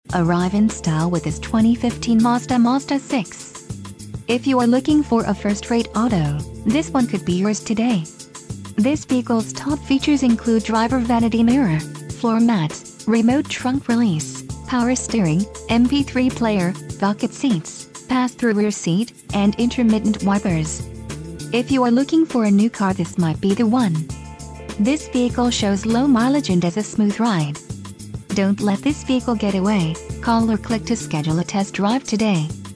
Arrive in style with this 2015 Mazda Mazda 6. If you are looking for a first-rate auto, this one could be yours today. This vehicle's top features include driver vanity mirror, floor mats, remote trunk release, power steering, MP3 player, bucket seats, pass-through rear seat, and intermittent wipers. If you are looking for a new car, this might be the one. This vehicle shows low mileage and has a smooth ride. Don't let this vehicle get away. Call or click to schedule a test drive today.